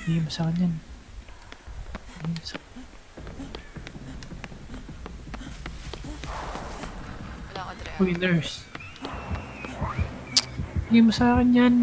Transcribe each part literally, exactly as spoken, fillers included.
Hindi mo sa akin yan. Hindi mo sa akin. Wala ko, Dre. Uy, nurse. Hindi mo sa akin yan.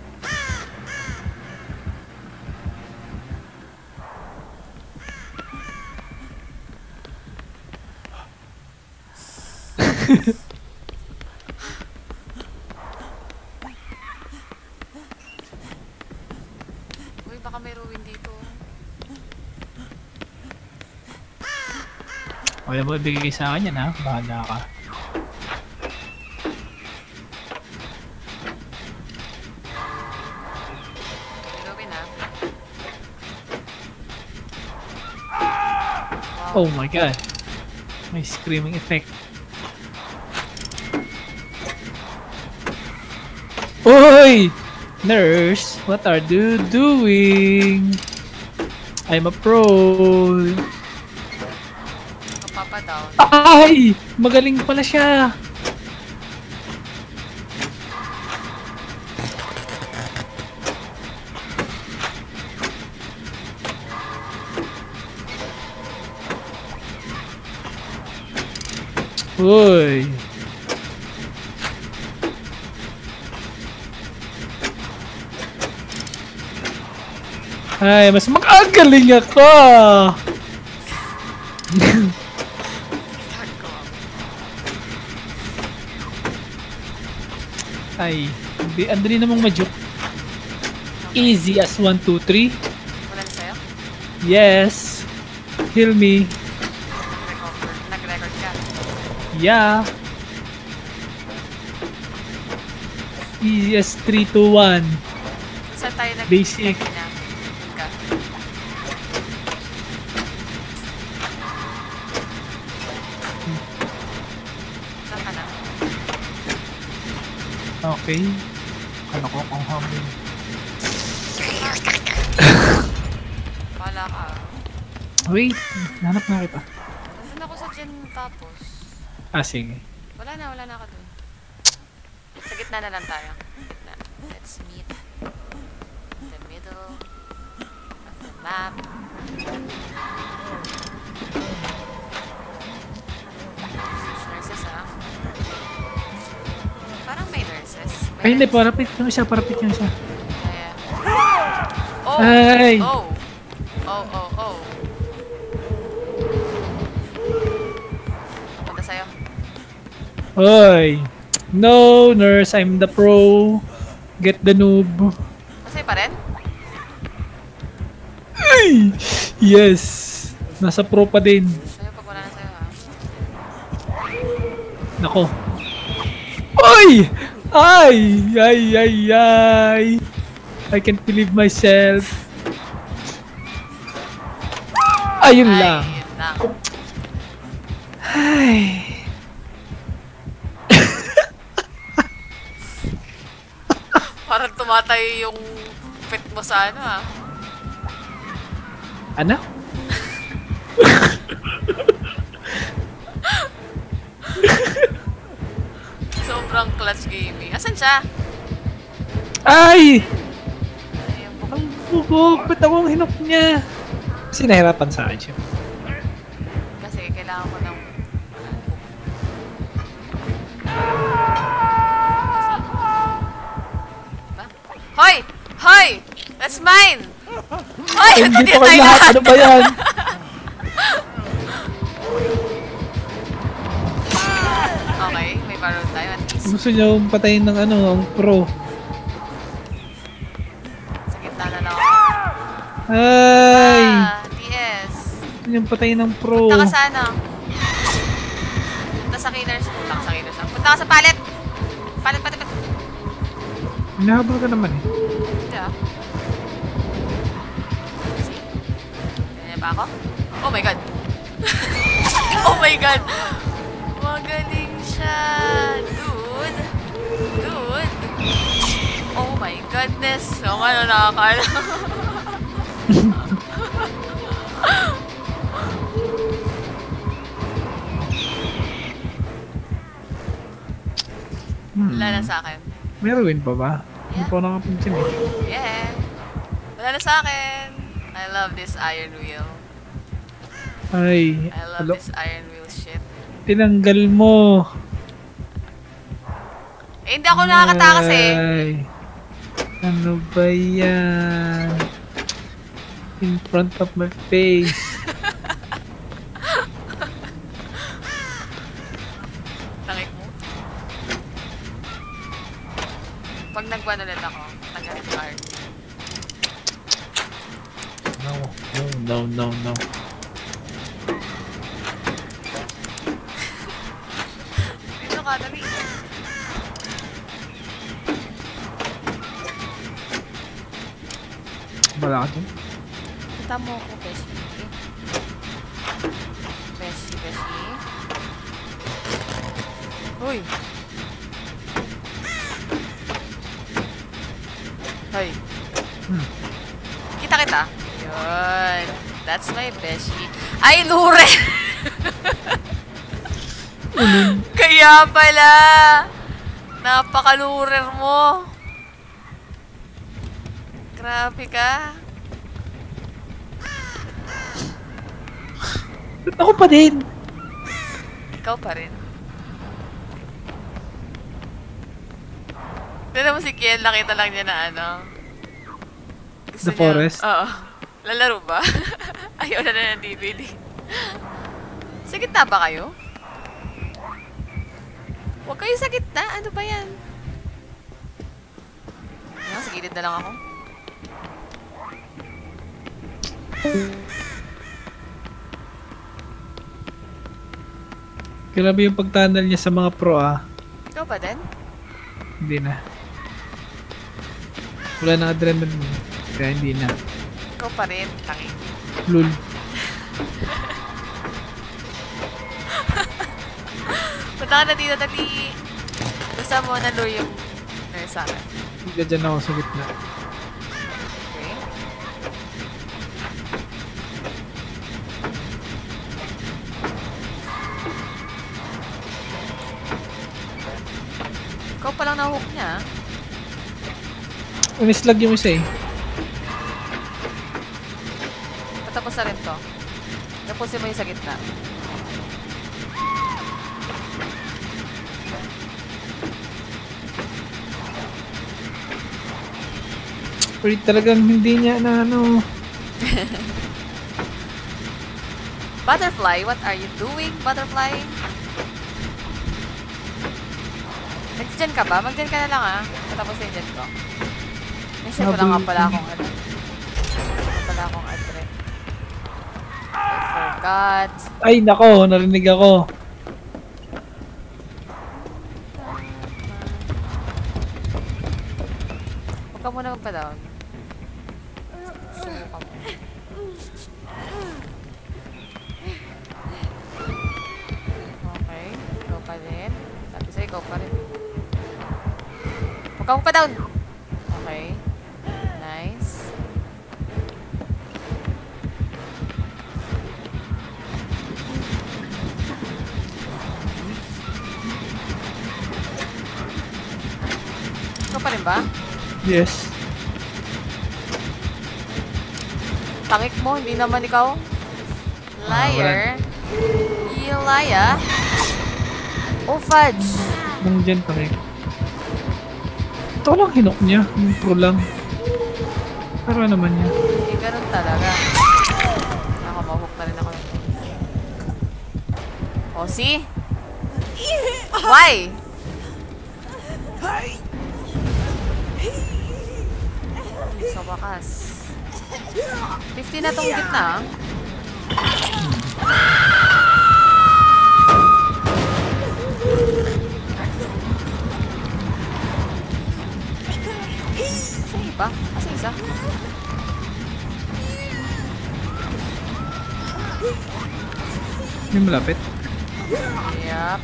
Uy, baka may ruin dito. Wala mo ibigay sa akin yan ha. Bahala ka. May ruin, ha? Oh my god. May screaming effect. Oi! Nurse, what are you doing? I'm a pro. Kapapa-down. Ay! Magaling pala siya. Uy! Ay, mas makagaling ako! Ay, hindi, andali namang ma-juke. Easy as one, two, three. Wala na sa'yo? Yes. Heal me. Nag-recover. Nag-record ka. Yeah. Easy as three, two, one. Saan tayo nag- Basic. kanina? Doon ka. Saan ka na? Okay. Ano ko kung humble. Wala ka. Wait, hanap na kita. Nandun ako sa gym tapos. Ah, sige. Wala na, wala na ako dun. Sa gitna na lang tayo. Gitna. Let's meet in the middle of the map. Nurses, ah. Parang may nurses. May Ay, hindi, nurses. parapit yung isa, parapit yung isa. Kaya. Oh! Ay! Oh! Oh, oh, oh. Punta sa'yo. Oy! No, nurse, I'm the pro. Get the noob. Masaya pa rin? Ay! Yes! Nasa pro pa din. Sa'yo pag wala na sa'yo, ha? Nako. Oy! Ay! Ay, ay, ay! I can't believe myself. Ayun Ay, lang. yun lang. Ay. Parang tumatay yung pet mo sa ano, ah. Ano? Sobrang clutch gaming. Asan siya? Ay! Ay, yung buk- Ang bugog! Ba't ako ang hinok niya? Kasi nahirapan sa akin siya. Kasi kailangan ko ng... Diba? Hoy! Hoy! That's mine! Hoy! Ay, hindi pa tayo kayo lahat. Ano ba yan? Okay, may baron tayo at least. Gusto niya akong patayin ng ano, ang pro. Sa gitna na lang ako. Ay! Ah, T S. Gusto niya patayin ng pro. Punta ka sa ano? Punta sa killers. Punta ka sa killers. ah. Punta ka sa palet! Palet, palet, palet. Hinahabol ka naman eh. Hindi ah. See? Ganyan ba ako? Oh my god! Oh my god! Magaling siya! Dude! Dude! Oh my goodness! So ano nakakala? Hmm. Wala na sa akin. May ruin pa ba? Hindi Yeah. pa ako nakapansin eh. Yeah! Wala na sa akin! I love this iron wheel. Ay, I love alo, this iron wheel shit. tinanggal mo. Eh, hindi ako nakakatakas eh. Ay, ano ba yan? In front of my face. Tangik mo. Pag nagwan ulit ako, tanggalin ko iron wheel. No, no, no, no, no. Dito ka, dali. Wala ka dun? Kita mo ako, Beshi. Beshi, Beshi. Uy! Hoy. Hmm. Kita kita. Yun. That's my Beshi. Ay, lure! Kaya pala! Napakalurer mo. Grabe ka. Ba't ako pa din? Ikaw pa rin. Tignan mo si Kiel, nakita lang niya na ano. Gusto The niya- forest? Oo. Lalaro ba? Ayaw na na ng D V D. Sa gitna ba kayo? Huwag kayo sa gitna. Ano ba yan? Ano, sa gilid na lang ako. Grabe yung pagtanal niya sa mga pro ah. Ikaw ba din? Hindi na. Wala na adrenaline. Kaya hindi na. Ikaw pa rin. Tangi. Lul. Punta ka na dito, dali. Basta mo na lure yung nurse sa akin. Hindi dyan ako sa gitna. Okay. Ikaw pa lang nahook niya. Unislag yung isa eh. Patapos na rin to. Tapusin mo yung sa gitna. Pero talagang hindi niya na ano. Butterfly, what are you doing, Butterfly? Nag-gen ka ba? Mag-gen ka na lang ah. Patapos na yung gen ko. May share ko lang nga pala akong ano. Wala pala akong address. I forgot. Ay nako, narinig ako. Huwag ka muna magpa-down. Subukan mo. Okay, ikaw pa rin. Sabi sa'yo, ikaw pa rin. Huwag ka magpa-down! Okay. Nice. Ikaw pa rin ba? Yes. Tangik mo, hindi naman ikaw. Liar. You liar. Oh, fudge. Nang dyan pa rin. Ito lang hinok niya. Yung pro lang. Pero ano naman niya. Eh, ganun talaga. Ako, mahook na rin ako. Oh, see? Why? Sa wakas. fifty na tong gitna. Sa iba? Asa isa? Yung malapit. Yup.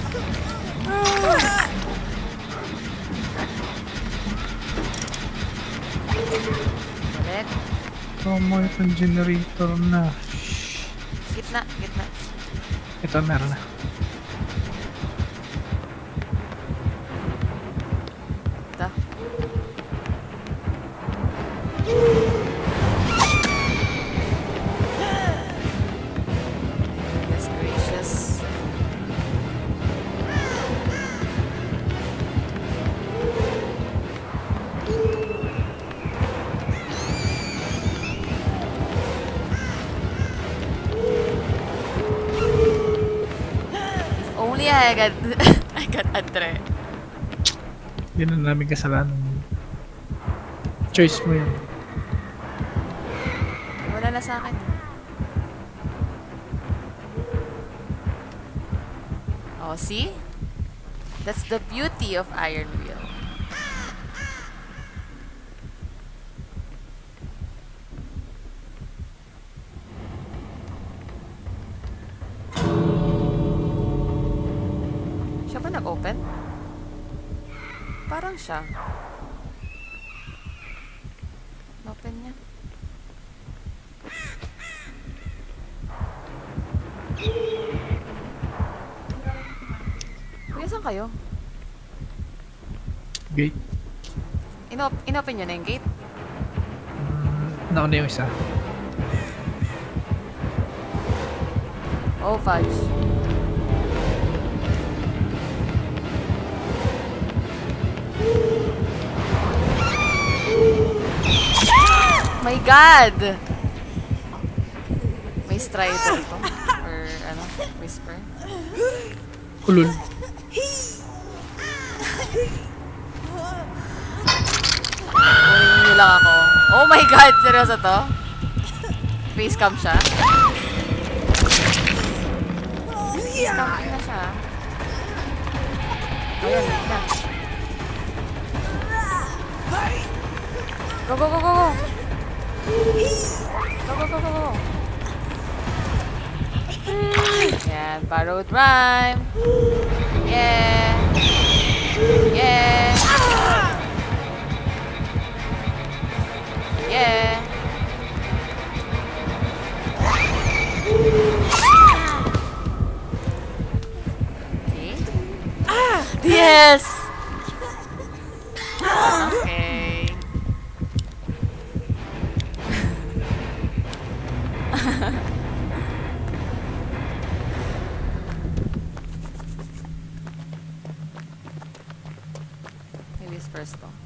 Ulit. Tama itong generator na. Gitna, gitna. Ito meron na. Ito. I got, I got Andre. Yun ang namin kasalanan. Choice mo yun. Wala na sa akin. Oh, see? That's the beauty of Iron Wheel. Siya ba nag-open? Parang siya. Open niya. Kuya, saan kayo? Gate. Inop inopen nyo na yung gate? Mm, nauna yung isa. Oh, fudge. My God! May strider to. Or ano, whisper. Ulul. Kunin niyo lang ako. Oh my God! Seryoso to? Face cam siya? Face cam na siya. Ayan, wait na. Go, go, go, go, go! Go, go, go, go, go! Yan, borrowed rhyme! Yeah! Yeah! Yeah! Okay. Yes! Okay. May whispers to.